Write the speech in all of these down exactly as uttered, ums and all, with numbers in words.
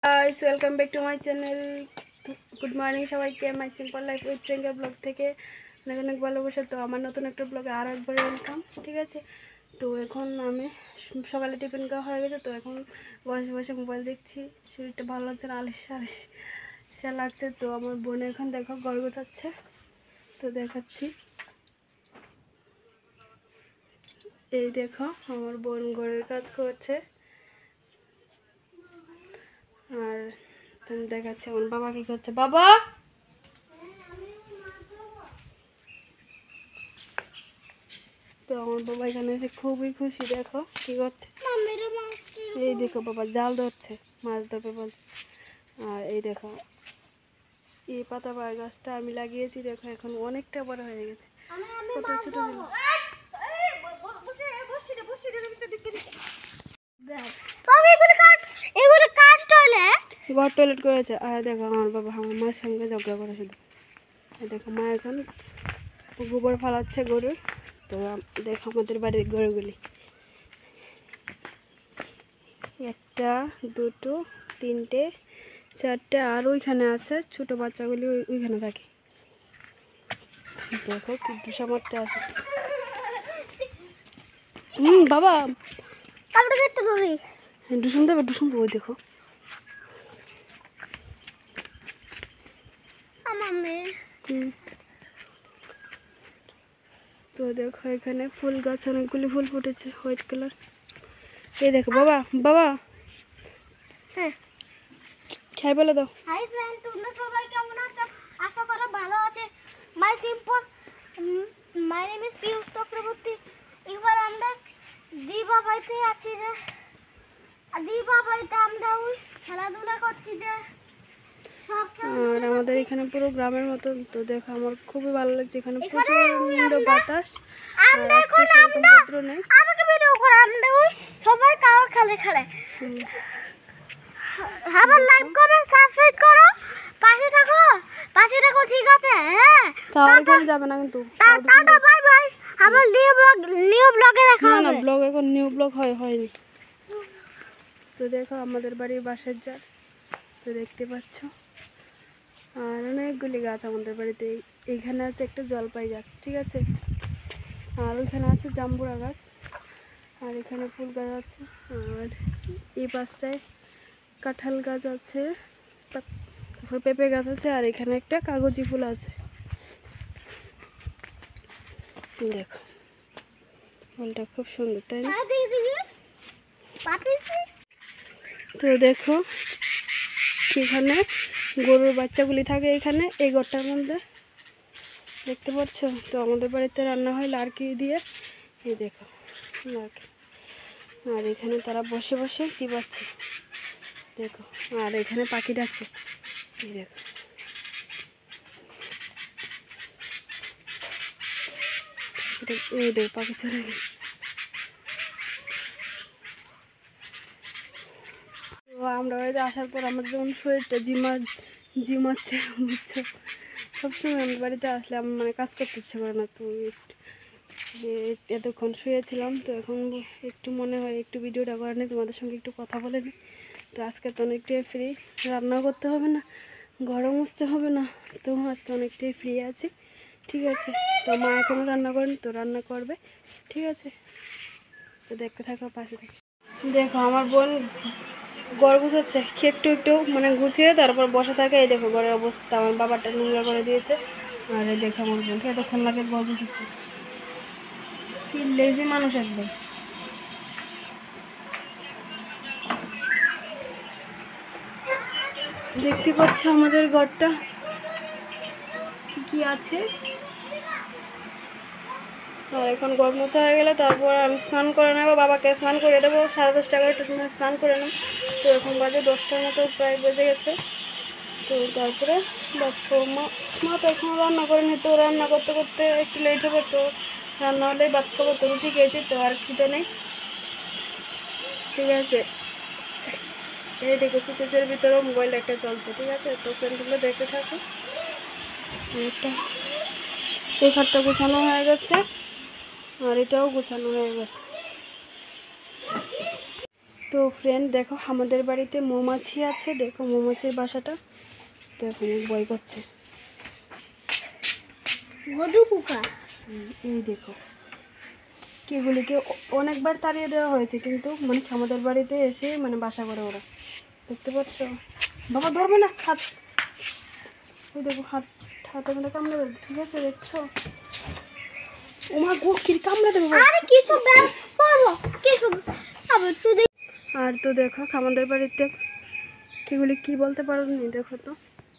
Guys welcome back to my channel. Good morning सबाइके my simple life with Priyanka vlog থেকে অনেক অনেক ভালোবাসা। তো আমার নতুন একটা ব্লগে আরও একবার ওয়েলকাম। ঠিক আছে, তো এখন আমি সকালে টিফিন খাওয়া হয়ে গেছে, তো এখন বসে বসে মোবাইল দেখছি। শরীরটা ভালো লাগছে না, আলিশা আলিশা লাগছে। তো আমার বোন এখন দেখো ঘর গোছাচ্ছে, তো দেখাচ্ছি। এই দেখো আমার বোন ঘরের কাজ করছে, আর তুমি দেখাচ্ছি আমার বাবা কি করছে। বাবা তো আমার বাবা এখানে এসে খুবই খুশি, দেখো কি করছে। এই দেখো বাবা জাল ধরছে, মাছ ধরবে বলছে। আর এই দেখো এই পাতা বাগান গাছটা আমি লাগিয়েছি, দেখো এখন অনেকটা বড় হয়ে গেছে। কত ছোট ছিল। ঘর টয়লেট করেছে। আর দেখো আমার বাবা আমার মায়ের সঙ্গে ঝগড়া করে শুধু। দেখো মা এখন গোবর ফালাচ্ছে গরুর। তো দেখো আমাদের বাড়ির গরুগুলি, একটা দুটো তিনটে চারটে, আর ওইখানে আছে ছোটো বাচ্চাগুলি ওইখানে থাকে। দেখো কি দুষা মারতে আসে। হুম বাবা ডুসুন দেবে, ডুসুন দেবো। দেখো তো দেখো এখানে ফুল গাছ অনেকগুলি ফুল ফুটেছে হোয়াইট কালার। এই দেখো বাবা বাবা হ্যাঁ খাই বলে দাও। হাই ফ্রেন্ড, তোমরা সবাই কেমন আছো? আশা করি ভালো আছে। My simple my name is Piyush Chakraborty. এবার আমরা দিবা বাড়িতে আছি রে। দিবা বাড়িতে আমরা ওই খেলাধুলা করছি যে সব। আর আমাদের এখানে পুরো গ্রামের মতন। তো দেখো আমার খুবই ভালো লাগছে, এখানে প্রচন্ড বাতাস। আমরা এখন আমরা আমাকে ভিডিও করে আমরা ওই সবাই কাও খেলে খেলে। আবার লাইক কমেন্ট সাবস্ক্রাইব করো, পাশে থাকো পাশে থাকো ঠিক আছে? হ্যাঁ টাটা যাবে না কিন্তু। Tata bye bye. আবার নিউ ব্লগ নিউ ব্লগে দেখা হবে। না না ব্লগ এখন নিউ ব্লগ হয় হয়নি। তো দেখো আমাদের বাড়ির বাসার জার, তো দেখতে পাচ্ছ। আর অনেকগুলি গাছ আমাদের বাড়িতে। এইখানে আছে একটা জলপাই গাছ, ঠিক আছে, আর ওইখানে আছে জাম্বুরা গাছ, আর এখানে ফুল গাছ আছে, আর এই পাশটায় কাঁঠাল গাছ আছে, তারপর পেঁপে গাছ আছে, আর এখানে একটা কাগজি ফুল আছে। দেখো ফুলটা খুব সুন্দর, তাই না? তো দেখো এখানে গরুর বাচ্চাগুলি থাকে এখানে এই ঘরটার মধ্যে, দেখতে পাচ্ছ। তো আমাদের বাড়িতে রান্না হয় লার্কি দিয়ে। এই দেখো লার্কি, আর এখানে তারা বসে বসে চিবাচ্ছে, দেখো। আর এখানে পাখি ডাকছে, এই দেখো। এই দেখো পাখি চলে গেছে। তো আমরা বাড়িতে আসার পর আমার যখন শরীরটা জিমা জিমাচ্ছে বুঝছো, সবসময় আমার বাড়িতে আসলে আমার মানে কাজ করতে ইচ্ছে করে না। তো এতক্ষণ শুয়েছিলাম, তো এখন একটু মনে হয় একটু ভিডিওটা করে নিই, তোমাদের সঙ্গে একটু কথা বলে নিই। তো আজকে তো অনেকটাই ফ্রি, রান্না করতে হবে না, ঘরও মুছতে হবে না, তো আজকে অনেকটাই ফ্রি আছি, ঠিক আছে। তো মা এখনও রান্না করেনি, তো রান্না করবে, ঠিক আছে। তো দেখতে থাকো, পাশে থাকো। দেখো আমার বোন ঘর গুছাচ্ছে, একটু একটু মানে গুছিয়ে তারপর বসে থাকে। এই দেখো ঘরের অবস্থা, আমার বাবাটা নোংরা করে দিয়েছে। আর এই দেখো আমার বোনকে এতক্ষণ লাগে ঘর গুছাতে, কি লেজি মানুষ একদম। দেখতে পাচ্ছ আমাদের ঘরটা কি কি আছে। আর এখন ঘর মোছা হয়ে গেলে তারপর আমি স্নান করে নেবো, বাবাকে স্নান করে দেবো। সাড়ে দশটা এগারোটার সময় স্নান করে নেব। তো এখন বাজে দশটার মতো প্রায় বেজে গেছে। তো তারপরে দেখো মা মা তো এখন রান্না করে নিত, রান্না করতে করতে একটু লেট হবে। তো রান্না হলেই ভাত খাবো, তো রুটি খেয়েছি, তো আর খিদে নেই, ঠিক আছে। এই দেখো সুকেশের ভিতরেও মোবাইল একটা চলছে, ঠিক আছে। তো ফ্রেন্ডগুলো দেখতে থাকো। একটা এই খাটটা গোছানো হয়ে গেছে, আর এটাও গোছানো হয়ে গেছে। তো ফ্রেন্ড দেখো আমাদের বাড়িতে মৌমাছি আছে, দেখো মৌমাছির বাসাটা দেখো ভয় করছে। মধু পোকা, এই দেখো কেগুলিকে অনেকবার তাড়িয়ে দেওয়া হয়েছে, কিন্তু মানে আমাদের বাড়িতে এসে মানে বাসা করে ওরা, দেখতে পাচ্ছ? বাবা ধরবে না, হাত, ওই দেখো হাত, হাতে মধ্যে কামড়ে দেবে, ঠিক আছে দেখছো? ওমা গো কি কামড়ে দেবে। আরে কিছু বের করবো, কিছু আবার শুধু। আর তো দেখো আমাদের বাড়িতে কেগুলি কি বলতে পারো নি, দেখো তো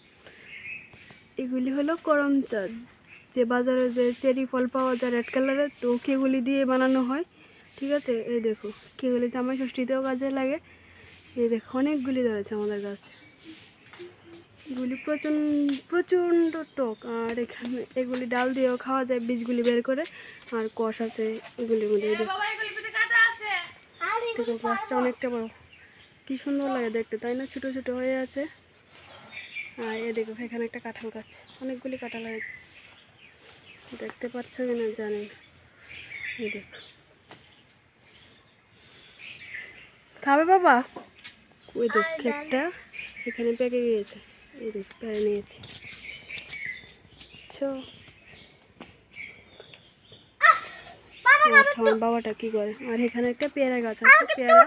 এগুলি হলো করমচা, যে বাজারে যে চেরি ফল পাওয়া যায় রেড কালারের, তো কেগুলি দিয়ে বানানো হয়, ঠিক আছে? এই দেখো কেগুলি জামাই ষষ্ঠীতেও কাজে লাগে। এই দেখো অনেকগুলি ধরেছে আমাদের গাছে, এগুলি প্রচণ্ড প্রচণ্ড টক। আর এখানে এগুলি ডাল দিয়েও খাওয়া যায়, বীজগুলি বের করে। আর কষ আছে এগুলির মধ্যে, দেখো গাছটা অনেকটা বড়, কি সুন্দর লাগে দেখতে, তাই না? ছোটো ছোটো হয়ে আছে। আর এ দেখো এখানে একটা কাঁঠাল গাছ, অনেকগুলি কাঁঠাল হয়েছে, দেখতে পাচ্ছ কি না জানি না। এই দেখো খাবে বাবা? ওই দেখ একটা এখানে পেকে গিয়েছে, এই দেখ পেরে নিয়েছি। আমার বাবাটা কি করে? আর এখানে একটা পেয়ারা গাছ আছে, পেয়ারা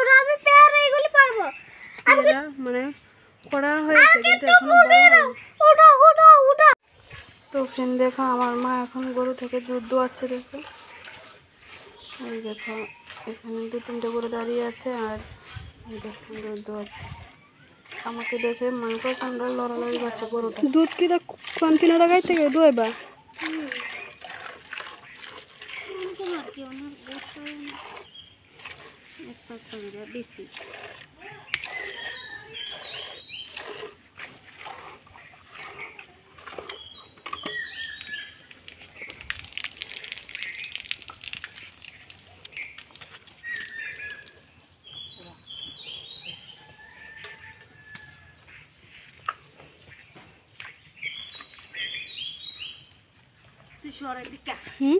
পেয়ারা মানে করা হয়েছে কিন্তু এখনো বড় হয়নি। তো ফ্রেন্ড দেখো আমার মা এখন গরু থেকে দুধ দোয়াচ্ছে, দেখো এই দেখো এখানে দু তিনটে গরু দাঁড়িয়ে আছে। আর এই দেখো দুধ দোয়াচ্ছে, আমাকে দেখে মনে প্রচন্ড লড়ালড়ি করছে গরুটা। দুধ কি দেখ কন্টিনিউ লাগাই থেকে দোয়াইবা? বেশি হুম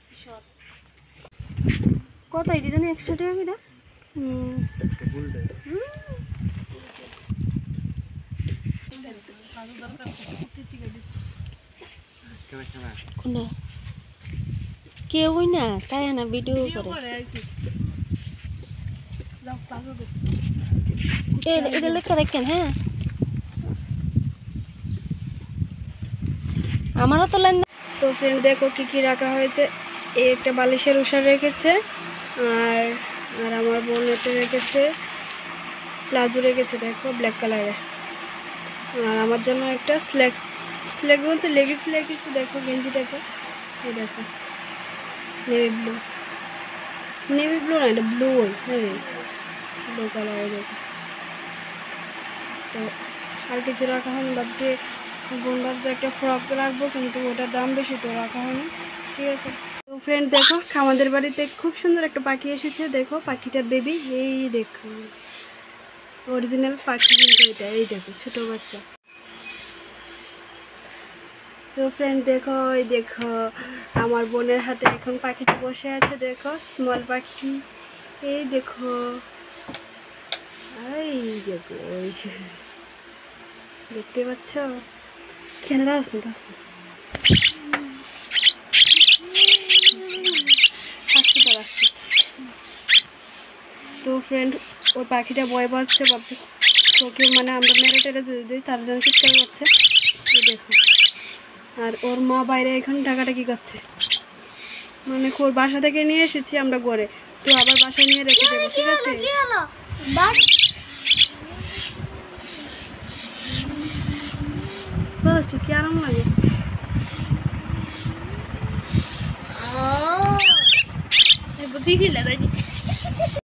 কত এটি জানি একশো টাকা কিনা। হুম কেউ না তাই না ভিডিও করে এটা লেখা দেখেন। হ্যাঁ আমারও তো লাইন। তো ফ্রেন্ড দেখো কি কি রাখা হয়েছে, এই একটা বালিশের উষা রেখেছে, আর আর আমার বোন এটা রেখেছে, প্লাজো রেখেছে দেখো ব্ল্যাক কালারের। আর আমার জন্য একটা স্ল্যাক, স্ল্যাক বলতে লেগিস রেখেছে, দেখো গেঞ্জিটাকে, এই দেখো নেভি ব্লু, নেভি ব্লু না এটা ব্লু, ওই নেভি ব্লু কালারের দেখো। তো আর কিছু রাখা হয়নি, ভাবছি বোন ভাবছে একটা ফ্রক রাখবো, কিন্তু ওটার দাম বেশি তো রাখা হয়নি, ঠিক আছে। তো ফ্রেন্ড দেখো আমাদের বাড়িতে খুব সুন্দর একটা পাখি এসেছে, দেখো পাখিটার বেবি, এই দেখো অরিজিনাল পাখি কিন্তু এটা, এই দেখো ছোট বাচ্চা। তো ফ্রেন্ড দেখো এই দেখো আমার বোনের হাতে এখন পাখিটা বসে আছে, দেখো স্মল পাখি, এই দেখো এই দেখো ওই দেখতে পাচ্ছ? কেন দাস না দাস না আসছে তো আসছে। তো ফ্রেন্ড ওই পাখিটা ভয় পাচ্ছে, ভাবছে ওকে মানে আমরা মেরে টেরে যদি দিই তার জন্য চিৎকার করছে, দেখো। আর ওর মা বাইরে এখন ডাকাডাকি করছে, মানে ওর বাসা থেকে নিয়ে এসেছি আমরা ঘরে, তো আবার বাসায় নিয়ে রেখে দেবো, ঠিক আছে? বলছি কি আরাম লাগে। বুঝি কি লাগাই দিছে।